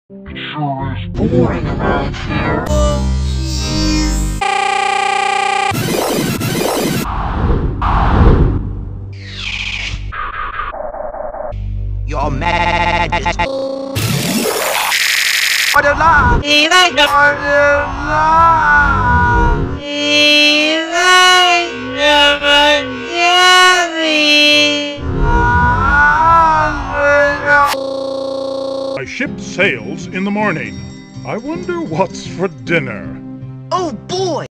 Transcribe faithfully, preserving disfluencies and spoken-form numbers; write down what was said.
Sure is boring around here. You're mad. For the law. Even for the law. Even My ship sails in the morning. I wonder what's for dinner. Oh boy!